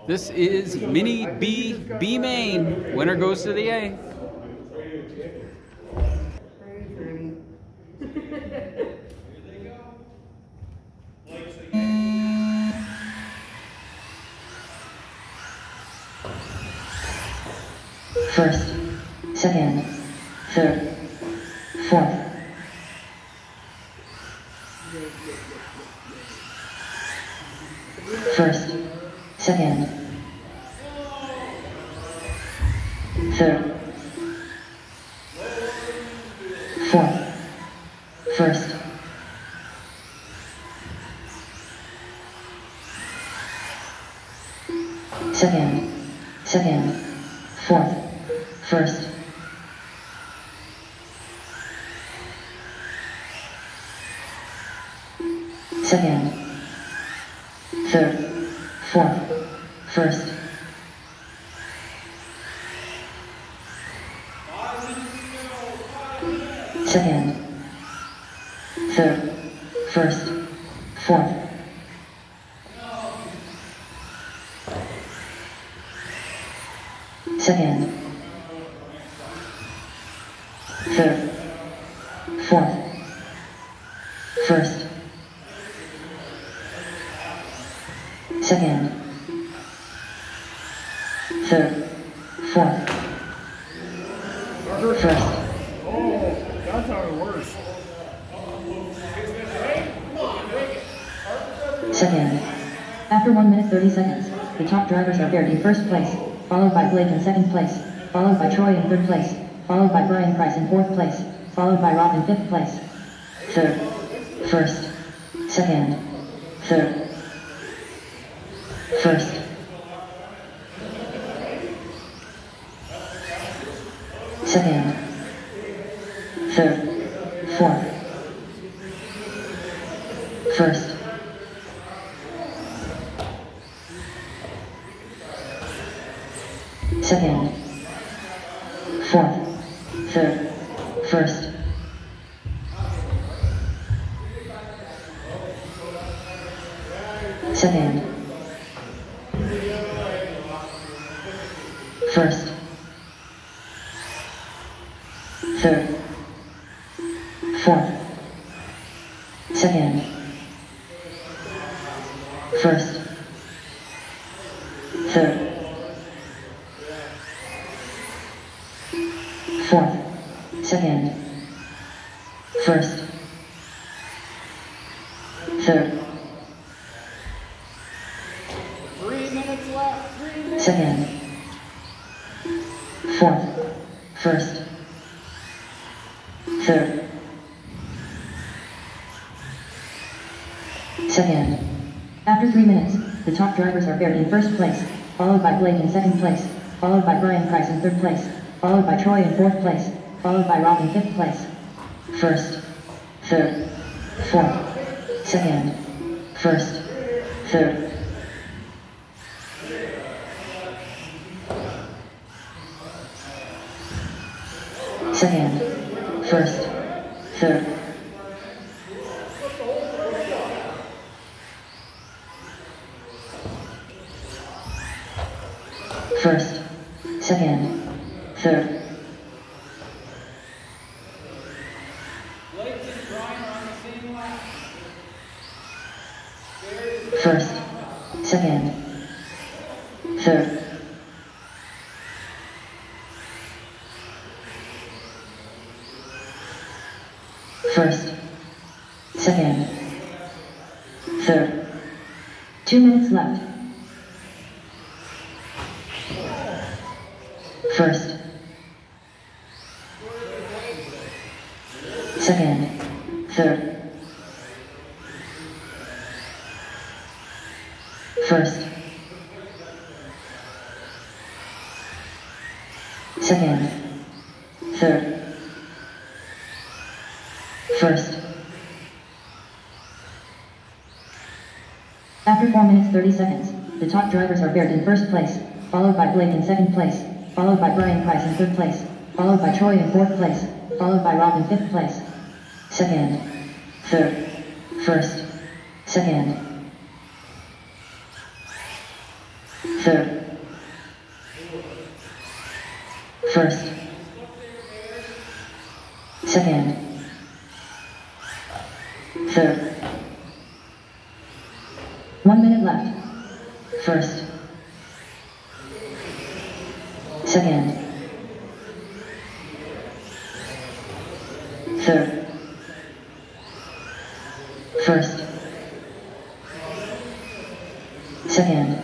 This is Mini B main. Winner goes to the A. First, second, third, fourth. First, second, third, fourth. First, second, fourth. First, second, third, fourth. First, second, third, first, fourth. Second, third, fourth. First, second, third, fourth. First. Oh, that's how it works. Second. After 1 minute 30 seconds, the top drivers are paired in first place, followed by Blake in second place, followed by Troy in third place, followed by Brian Price in fourth place, followed by Rob in fifth place. Third, first, second, third, first, second, third, fourth, first, second, fourth, third, first, second, first, third, fourth, second, first, third, fourth, second, first, third, 3 minutes left. 3 minutes. second, fourth, first, third, second. After 3 minutes, the top drivers are paired in first place, followed by Blake in second place, followed by Brian Price in third place, followed by Troy in fourth place, followed by Rob in fifth place. First, third, fourth, second, first, third, second, first, third, first, second, third, first, second, third, first, second, third. 2 minutes left. First, second, third, first, second, third, first. After 4 minutes 30 seconds, the top drivers are paired in first place, followed by Blake in second place, followed by Brian Price in third place, followed by Troy in fourth place, followed by Rob in fifth place. Second, third, first, second, third, first, second, third. 1 minute left. First, second, third, first, second,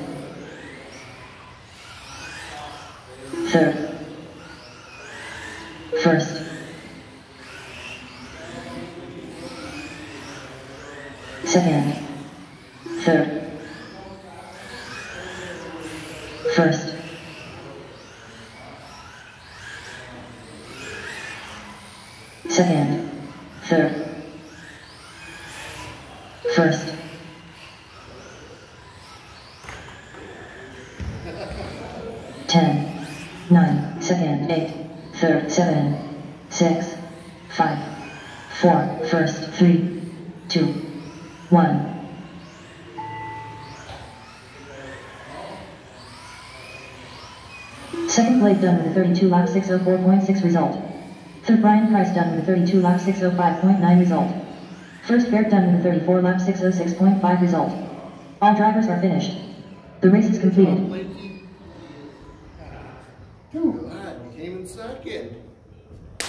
third, first, second, third, first, second, third, first, 10, 9, second, 8, third, 7, 6, 5, 4, first, 3, 2, 1. Second Blake done with a 32 lap 604.6 result. Third Brian Price done with a 32 lap 605.9 result. First Bert done with a 34 lap 606.5 result. All drivers are finished. The race is completed. Came in second.